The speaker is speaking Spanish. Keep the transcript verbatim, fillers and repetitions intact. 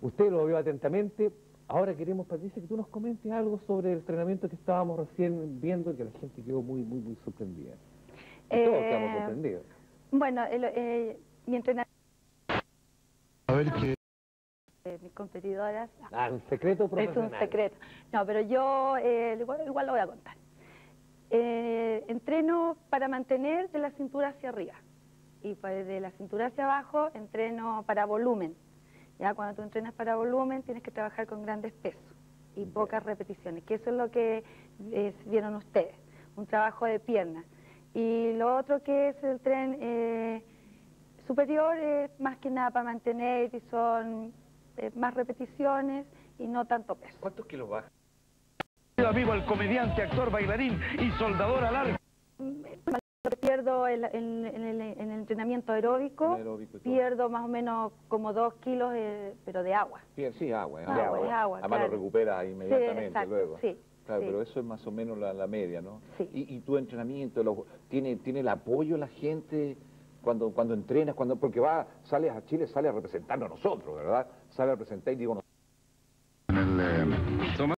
Usted lo vio atentamente. Ahora queremos, Patricia, que tú nos comentes algo sobre el entrenamiento que estábamos recién viendo, que la gente quedó muy, muy, muy sorprendida. Y Eh, todos quedamos sorprendidos. Bueno, el, eh, mi entrenamiento... A ver qué... Eh, mis competidoras... no, Ah, un secreto profesional. es un secreto. No, pero yo eh, igual, igual lo voy a contar. Eh, entreno para mantener de la cintura hacia arriba. Y pues de la cintura hacia abajo entreno para volumen. Ya cuando tú entrenas para volumen tienes que trabajar con grandes pesos y pocas repeticiones, que eso es lo que eh, vieron ustedes, un trabajo de pierna. Y lo otro que es el tren eh, superior es más que nada para mantener y son eh, más repeticiones y no tanto peso. ¿Cuántos kilos baja? Vivo el comediante, actor, bailarín y soldador al arco. Pierdo el, en, en el, en el entrenamiento aeróbico, El aeróbico y todo. pierdo más o menos como dos kilos, eh, pero de agua. Sí, agua, es Agua, agua. es agua, Además claro. lo recupera Sí, inmediatamente exacto, luego. sí, Claro, sí. pero eso es más o menos la, la media, ¿no? Sí. Y, y tu entrenamiento, lo- ¿tiene, ¿tiene el apoyo la gente cuando, cuando entrenas? Cuando, porque va, sales a Chile, sale a representarnos a nosotros, ¿verdad? Sale a representar y digo... En el, eh, toma-